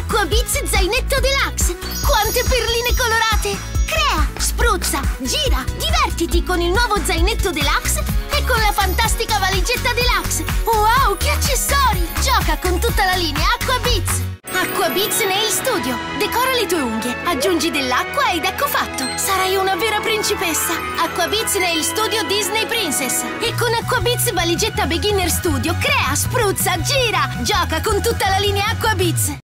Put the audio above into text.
Aquabits zainetto deluxe! Quante perline colorate! Crea, spruzza, gira, divertiti con il nuovo zainetto deluxe e con la fantastica valigetta deluxe! Wow, che accessori! Gioca con tutta la linea Aquabits! Aquabits Nail Studio. Decora le tue unghie, aggiungi dell'acqua ed ecco fatto. Sarai una vera principessa. Aquabits Nail Studio Disney Princess. E con Aquabits Valigetta Beginner Studio crea, spruzza, gira, gioca con tutta la linea Aquabits.